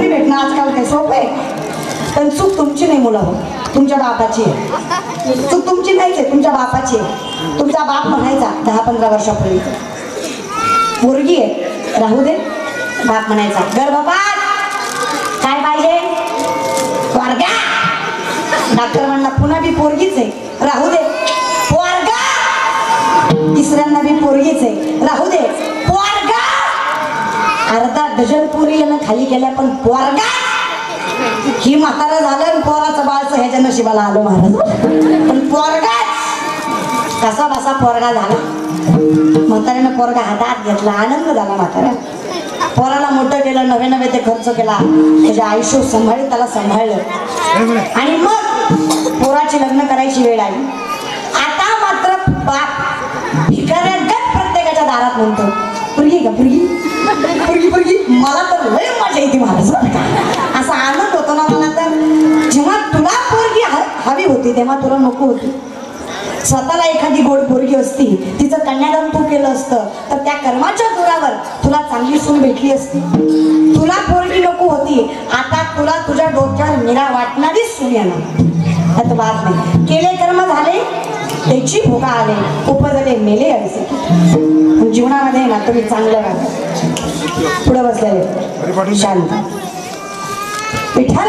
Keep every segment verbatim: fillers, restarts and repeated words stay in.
नोकरी भेटणं आजकाल काही सोपं आहे. पण चूक तुमची नाही मुलं हो, तुमच्या बापाची आहे. चूक तुमची नाहीच आहे, तुमच्या बापाची आहे. तुमचा बाप म्हणायचा दहा पंधरा वर्षापूर्वी मुलगी आहे राहू दे, बाप म्हणायचा गर्भपात काय पाहिजे पोरगा. डॉक्टर म्हणला पुन्हा बी पोरगीच आहे राहू दे पोरगा. तिसऱ्यांदा बी पोरगीच आहे राहू दे पोरगा. अर्धा डझन पोरी यानं खाली केल्या पण पोरगा. ही म्हातारा झालं पोराचं बाळचं ह्याच्या नशिबाला आलो महाराज. पण पोरगाच कसा बसा पोरगा झाला. म्हाताऱ्यानं पोरगा हातात घेतला, आनंद झाला म्हाताऱ्या. पोराला मोठं केलं, नवे नवे ते खर्च केला, त्याच्या आयुष्य सांभाळलं, त्याला सांभाळलं. आणि मग पोराची लग्न करायची वेळ आली. आता मात्र बाप भिकाऱ्यागत प्रत्येकाच्या दारात म्हणतो पुरगी का पुरगी पुरगी पुरगी. मला तर लय मजा येते महाराज. असा आनंद होतो ना मला तर. जेव्हा तुला पोरगी हवी होती तेव्हा तुला नको होती. स्वतःला एखादी गोड पोरगी असती, तिचं कन्यादान तू केलं असतं तर त्या कर्माच्या जोरावर तुला चांगली सून भेटली असती. तुला पोरगी नको होती, आता तुला तुझ्या डोक्यावर निरा वाटणारी सून येणार. आता बात नाही. केले कर्म झाले त्याची भोगा आले, उपजले मेले असे. पण जीवनामध्ये ना तुम्ही चांगलं राहा. पुढे बसलेले शांत विठाल.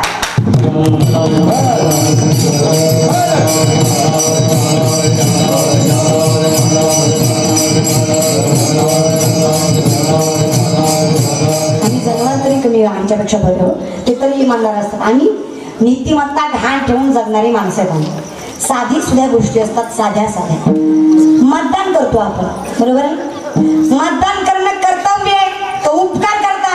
आम्ही जगणार तरी कमी आमच्यापेक्षा बरं, ते तरी इमानदार असतात. आम्ही नीतिमत्ता घाण ठेवून जगणारी माणसं आहेत. आम्ही साधी सुद्धा गोष्टी असतात, साध्या साध्या. मतदान करतो आपण बरोबर आहे. मतदान करणं कर्तव्य आहे, तो उपकार करता.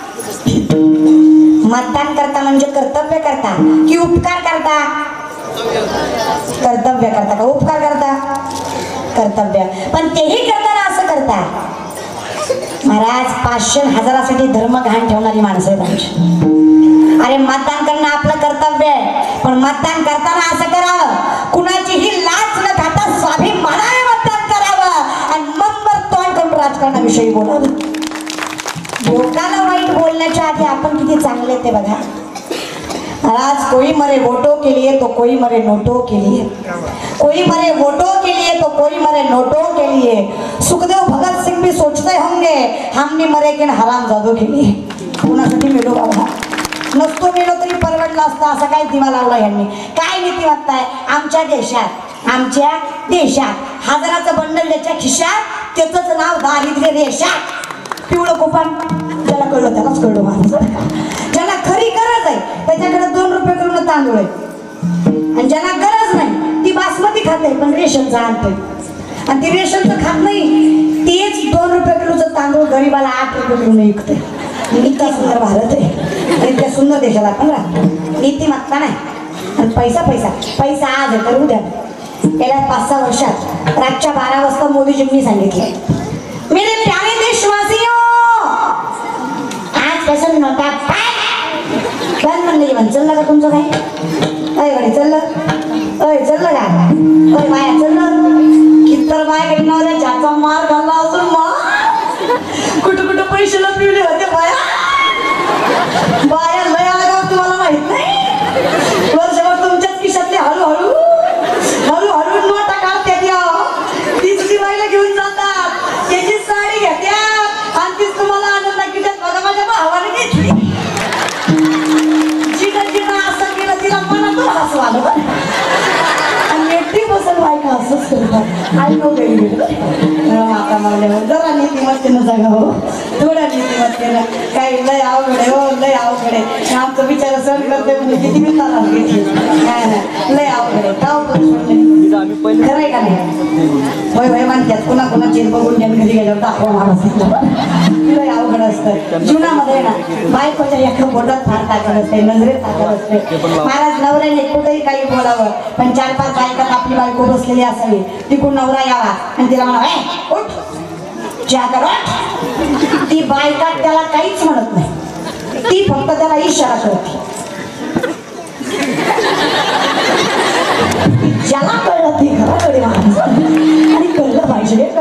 मतदान करता म्हणजे कर्तव्य करता की उपकार करता. कर्तव्य करता का उपकार करता. कर्तव्य. पण तेही करताना असं करता महाराज पाचशे हजारासाठी धर्म घाण ठेवणारी माणसं आहेत आमची. अरे मतदान करणं आपलं कर्तव्य आहे, पण मतदान करताना असं करावं कुणाचीही लाच न खाता स्वाभिमानाने मतदान करावं आणि मग मग तोंड करून राजकारणाविषयी बोलावं. लोकांना वाईट बोलण्याच्या आधी आपण किती चांगले ते बघा. आज कोई मरे वोटों के लिए तो कोई मरे नोटों के लिए, कोई मरे वोटों के लिए तो कोई मरे नोटों के लिए. सुखदेव भगत सिंह भी सोचते होंगे हम भी मरे कि हरामजादों के लिए. कुणासाठी मेलो बाबा. नसतो मेलो तरी परवडला असता असा काय दिवा लावला यांनी. काय नीतिमत्ता आहे आमच्या देशात. आमच्या देशात हजाराचं बंडल त्याच्या खिशात, त्याचंच नाव दारिद्र्य रेषात. पिवळं कुपन ज्याला कळलं त्यालाच कळलं महाराज. ज्याला खरी गरज आहे त्याच्याकडे दोन रुपये करून तांदूळ आहे, आणि ज्यांना गरज नाही ती बासमती खाते पण रेशनचं आणतोय. आणि ती रेशनचं खात नाही, तेच दोन रुपये किलोचं तांदूळ गरीबाला आठ रुपये किलो विकते. इतका सुंदर भारत आहे, इतक्या सुंदर देशात आपण राहतो. नीतिमत्ता नाही आणि पैसा पैसा पैसा आज आहे तर उद्या. गेल्या पाच सहा वर्षात रातच्या बारा वाजता मोदीजींनी सांगितलं मेरे प्यारे देशवासियों आजपासून नोटा बंद. म्हणले जेवण चाललं का तुमचं काय. अय गडी चाललं, अय चाललं का, अय माया चाललं. कित्तर माझ्याकडे नवऱ्या ज्याचा मार घालला असून मग कुठं कुठं पैसे लपविले होते बाया. बाया लय आला का तुम्हाला माहित नाही. वर्षभर तुमच्याच खिशातले हळूहळू हळूहळू नोटा काढतात. या तीच ती बाईला घेऊन जातात, त्याची साडी घेत्यात आणि तीच तुम्हाला आनंद किती बघा माझ्या भावाने घेतली. जिनं जिनं असं केलं तिला मनातून हसू आलं. आणि एकटी बसून बायका असंच करतात. आई नो गरी आता मावल्यावर जरा नीतिमत्तेनं जागा हो, थोड्या नीतिमत्तेनं. काही लय अवघड आहे हो, लय अवघड आहे. आमचं विचार सण करते म्हणजे किती मी तारा घेतली. काय नाही लय अवघड आहे. का खरं आहे का नाही. होय होय म्हणतात पुन्हा कुणाची बघून घ्या घरी गेल्यावर दाखवा महाराज. लय अवघड असतं जीवनामध्ये ना. बायकोच्या एका बोटात फार ताकद असते, नजरेत ताकद असते. महाराज नवऱ्याने कुठेही काही बोलावं पण चार पाच बायकात आपली बायको बसलेली असावी. तिकडून नवरा यावा आणि तिला म्हणा उठ चहा कर. ती बायका त्याला काहीच म्हणत नाही, ती फक्त त्याला इशारा करते. ज्याला कळलं ते घराकडे आणि कळलं पाहिजे, कळणं गरजेचं.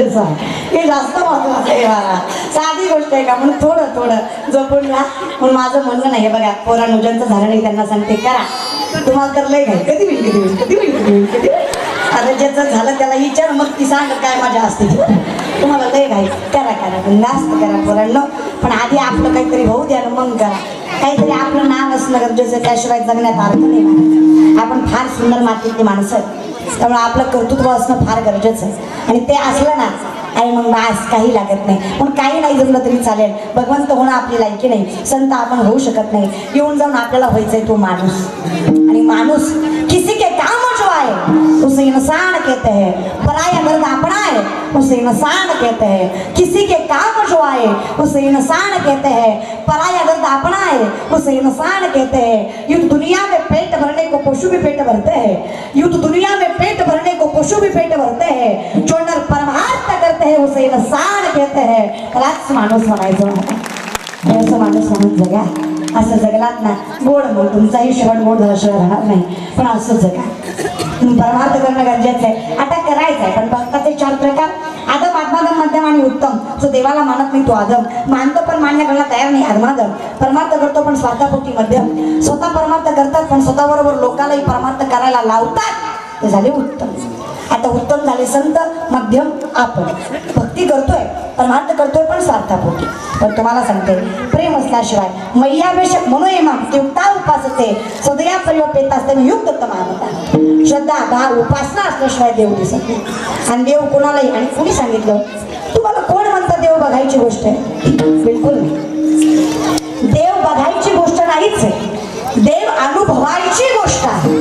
गरजेचं आहे, हे जास्त महत्वाचं आहे मला. साधी गोष्ट आहे का म्हणून थोडं थोडं जपून राहा म्हणून माझं म्हणणं नाही. बघा पोरांनो ज्यांचं झालं नाही त्यांना सांगते करा, तुम्हाला तर लय घाई कधी होईल कधी होईल कधी होईल कधी होईल कधी होईल. आता ज्याचं झालं त्याला विचार मग ती सांगत काय मजा असते तुम्हाला लय घाई करा करा जास्त करा पोरांनो. पण आधी आपलं काहीतरी होऊ द्या ना मग करा. काहीतरी आपलं नाव असणं गरजेचं, त्याशिवाय जगण्यात अर्थ नाही. आपण फार सुंदर मातीतली माणसं त्यामुळे आपलं कर्तृत्व असणं फार गरजेचं आहे. आणि ते असलं ना आणि मग बास काही लागत नाही. पण काही नाही जमलं तरी चालेल, भगवंत होणं आपली लायकी नाही, संत आपण होऊ शकत नाही. येऊन जाऊन आपल्याला व्हायचंय तो माणूस. आणि माणूस किसी के काम जो आए उसे इंसान कहते हैं, पराया दर्द अपना है उसे इंसान कहते हैं. किसी के काम जो आए उसे इंसान कहते हैं, पराया दर्द अपना है उसे इंसान कहते हैं. युद्ध दुनिया में पेट भरने को पशु भी पेट भरते हैं, युद्ध दुनिया में पेट भरने को पशु भी पेट भरते हैं. जो नर परमार्थ करते हैं उसे इंसान कहते हैं. त्यालाच माणूस म्हणायचं. असं माणूस म्हणून जगा. असं जगलात ना गोड मग तुमचाही शेवट गोड झाल्याशिवाय राहणार नाही. पण असं जगा, परमार्थ करणं गरजेचं आहे. आता करायचं आहे. पण भक्ताचे चार प्रकार: आदम, आत्मादम, मध्यम आणि उत्तम. जो देवाला मानत नाही तो आदम, मानतो पण मान्य करायला तयार नाही आत्मादम, परमार्थ करतो पण स्वार्थापोटी मध्यम, स्वतः परमार्थ करतात पण स्वतःबरोबर लोकांनाही परमार्थ करायला लावतात ते झाले उत्तम. आता उत्तम झाले संत, मध्यम आपण. भक्ती करतोय परमार्थ करतोय पण स्वार्थापोटी. पण तुम्हाला सांगते प्रेम असल्याशिवाय मैयावेशक मनोयमा देवता उपासते सदया परिवपेत असते युक्त तमामता. श्रद्धा भाव उपासना असल्याशिवाय देव दिसत नाही. आणि देव कोणालाही, आणि कोणी सांगितलं तुम्हाला कोण म्हणतं देव बघायची गोष्ट आहे? बिलकुल नाही. देव बघायची गोष्ट नाहीच आहे, देव अनुभवायची गोष्ट आहे.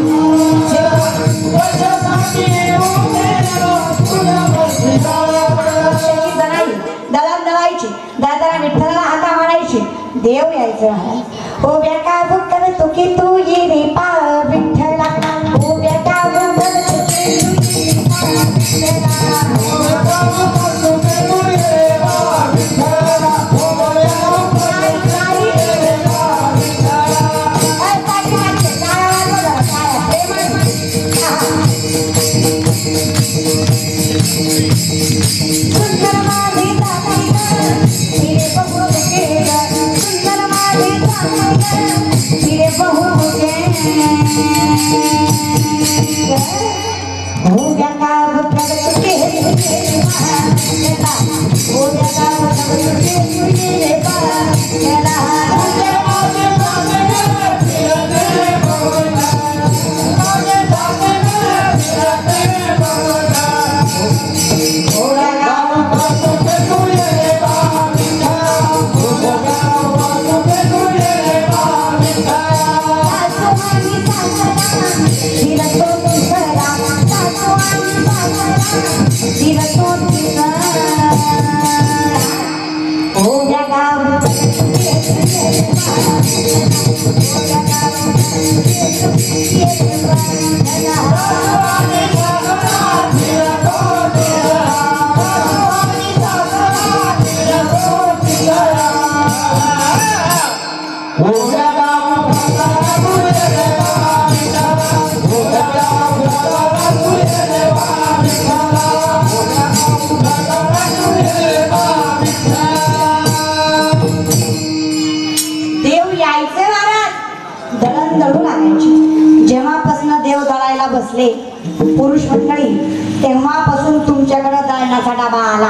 दळण दळायची, दादाला विठ्ठलाला हाका मारायची, देव यायचं महाराज. ओ बेटा बुकर तुकी तू ये रे पा विठ्ठला, ओ बेटा बुकर तुकी तू ये रे पा विठ्ठला, ओ बेटा बुकर तुकी तू ये रे पा विठ्ठला, ओ बेटा बुकर तुकी ये रे पा विठ्ठला. ऐ पाठी मागचे काय आवाज बघा काय प्रेम आहे. सुंदर माझे मेरे बहु के सुंदर मारे मेरे बहु के हो गया काम प्रगट के बेटा, हो गया काम प्रगट के तुझे बेटा बसले पुरुष मंडळी तेव्हापासून तुमच्याकडे दळणाचा डबा आला.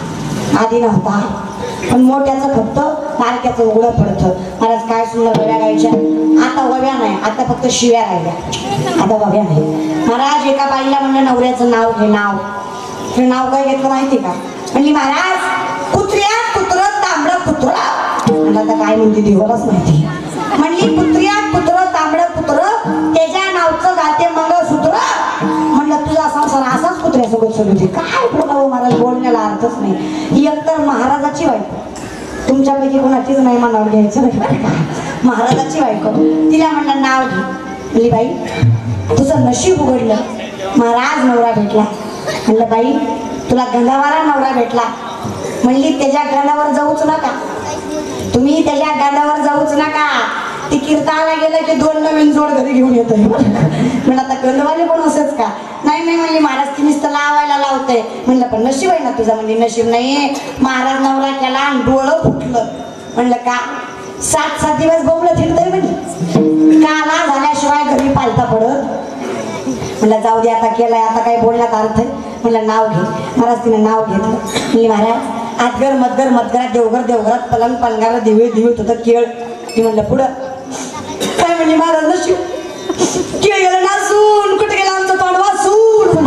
आधी नव्हता. पण मोठ्याचं फक्त बारक्याचं उघडं पडतं. महाराज काय सुंदर वव्या गायच्या. आता वव्या नाही, आता फक्त शिव्या राहिल्या. आता वव्या नाही. महाराज एका बाईला म्हणलं नवऱ्याचं नाव घे. नाव हे नाव काय घेतलं माहिती का? म्हणली महाराज कुत्र्या कुत्र तांबड कुत्र. आता काय म्हणते देवालाच माहिती. म्हणली कुत्र्या कुत्र तांबड कुत्र त्याच्या नावचं गाते मंगळसूत्र. म्हणलं तुझा संसार असाच कुत्र्यासोबत सुरू होते. काय बोलावं महाराज, बोलण्याला अर्थच नाही. ही एकतर महाराजाची बायको, तुमच्यापैकी कोणाचीच नाही मनावर घ्यायचं नाही. महाराजाची बायको, तिला म्हणलं नाव घे. म्हणली बाई तुझं नशीब उघडलं, महाराज नवरा भेटला. म्हणलं बाई तुला गंधावारा नवरा भेटला. म्हणली त्याच्या गाण्यावर जाऊच नका तुम्ही, त्याच्या गाण्यावर जाऊच नका. ती कीर्तनाला गेलं की दोन नवीन जोड घरी घेऊन येतोय. म्हणलं आता गंधवाले पण असंच का? नाही नाही म्हणजे महाराज ती नुसतं लावायला लावतंय. म्हणलं पण नशीब आहे ना तुझा. म्हणजे नशीब नाही, महाराज नवरा केला आणि डोळं फुटलं. म्हणलं का? सात सात दिवस बोंबलं फिरतोय म्हणजे काला झाल्याशिवाय घरी पालता पडत. म्हणलं जाऊ दे, आता केलाय, आता काय बोलण्यात अर्थ आहे. म्हणलं नाव घे. महाराज तिने नाव घेतलं. म्हणली महाराज आतगर मधगर मधगरात देवघर देवघरात पलंग पलंगाला दिवे दिवत होतं केळ. ती म्हणलं पुढं काय? म्हणजे महाराज नशीब केळ गेलं नासून, कुठे गेला आमचं तोंड वासून.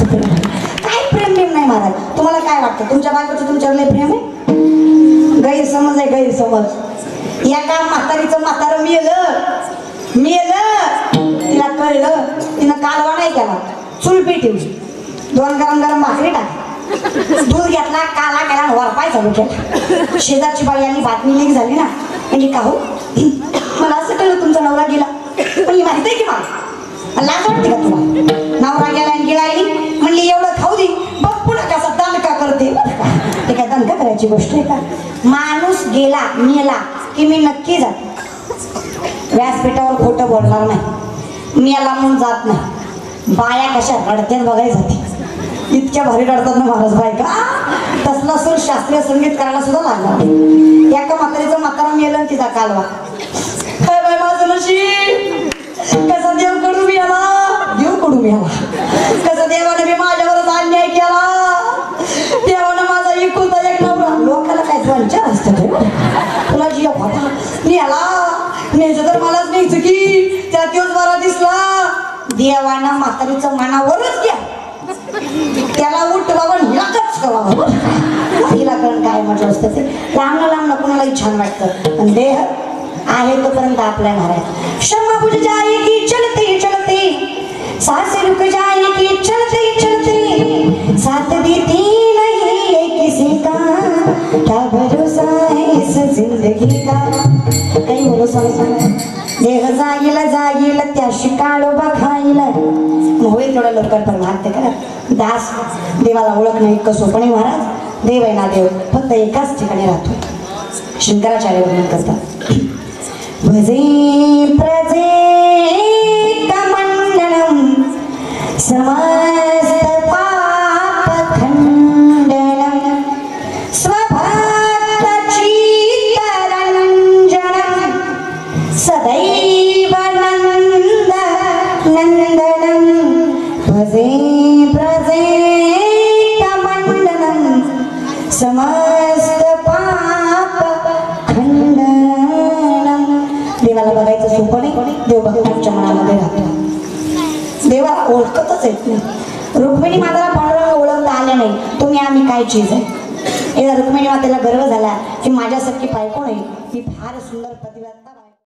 काय प्रेम बिम नाही महाराज. तुम्हाला काय वाटतं तुमच्या बायकोचं तुमच्यावर लय प्रेम आहे? गैरसमज आहे गैरसमज. एका म्हातारीचं म्हातारं मेलं मेलं तिला कळलं, तिनं कालवा नाही केला, चूल पेटवली, दोन गरम गरम भाकरी टाकली, दूध घेतला, काला केला, वरपाय चालू केला. शेजारची बाई आणि बातमी लीक झाली ना. म्हणजे का हो मला असं कळलं तुमचा नवरा गेला. पण माहित आहे की मला लाज वाटते का तुला? नवरा गेला आणि गिळायली म्हणली एवढं खाऊ दे बघ पुन्हा कसा दणका करते. ते काय दणका करायची गोष्ट आहे का? माणूस गेला मेला की मी नक्की जाते. व्यासपीठावर खोटं बोलणार नाही. मेला म्हणून जात नाही. बाया कशा रडत्यात बघायला जाते. इतक्या भारी रडतात ना महाराज बायका. तसला सूर शास्त्रीय संगीत करायला सुद्धा लागला. एका म्हातारीचं म्हातारा मेलं तिचा कालवा. काय बाय माझं नशीब कसा देव कडू मी आला देव कडू मी आला. कसा देवाने मी माझ्यावरच अन्याय केला. देवानं माझा एकुलता एक नवरा. लोकांना काय वंचार असतं तुला जी होता मी आला न्यायचं तर मलाच न्यायचं की त्या दिवस बरा दिसला. देवानं म्हातारीचं मनावरच घ्या. त्याला उठ बाबा हिलाच करावं. हिला करण काय मजा असतं ते लांब लांब कोणालाही छान वाटतं. पण देह आहे तोपर्यंत आपल्या महाराज क्षमा बुझ जाएगी चलते चलते, सांस रुक जाएगी चलते चलते, साथ देती नहीं है किसी का, क्या भरोसा है इस जिंदगी का. काही भरोसा नाही. देह जाईल जाईल त्याशी काळोबा खाईल. होईल तेवढ्या लवकर पण मागते का दास. देवाला ओळख नाही इतकं सोपं नाही महाराज. देव आहे ना देव फक्त एकाच ठिकाणी राहतो. शंकराचार्य वर्णन करतात. भजे प्रजे कमंडलम समस्त पाप खंडनम स्वभक्त चित्तरंजनम सदैव नंद नंदनम. भजे प्रजे कमंडलम समस्त पाप खंडनम. देवाला बघायचं सोपं नाही. देव भगवानच्या मनामध्ये राहतो. देवाला ओळखतच येत नाही. रुक्मिणी माताला पांडुरंग ओळखता आले नाही. तुम्ही आम्ही काय चीज आहे. एकदा रुक्मिणी मातेला गर्व झाला की माझ्यासारखी बायको नाही. ती फार सुंदर पतिव्रता